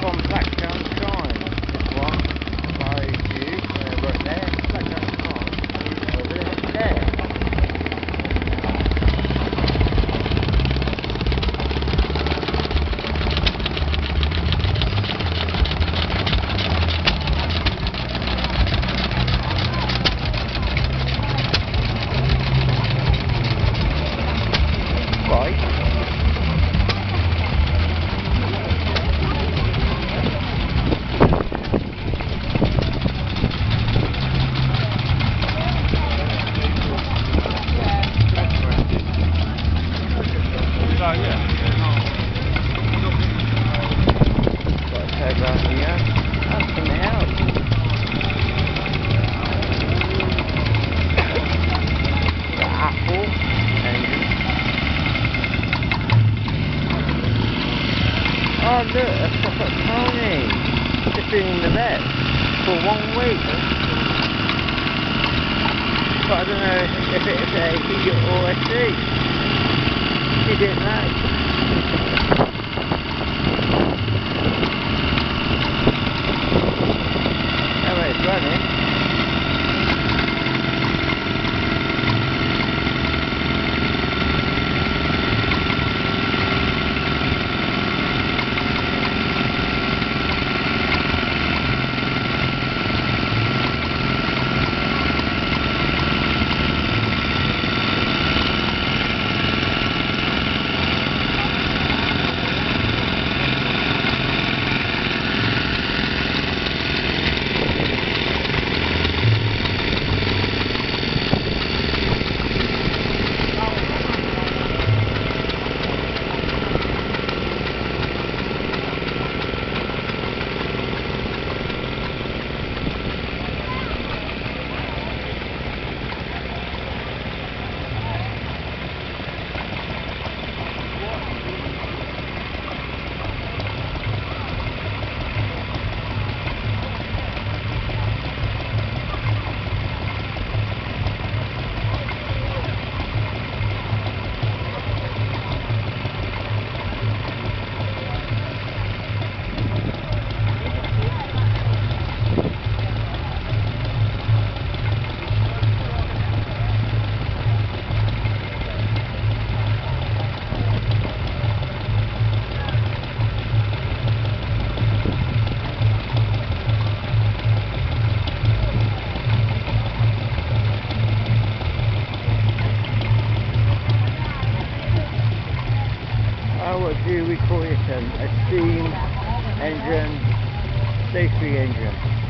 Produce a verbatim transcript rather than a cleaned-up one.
from Blacktown Shine. This one by you, uh, right there. Blacktown Shine over there. Oh look, a Suffolk pony. Just been in the vet for one week. But I don't know if it's a he or a she. She didn't know. How about it's running? What do we call it? Um, a steam engine, safety engine.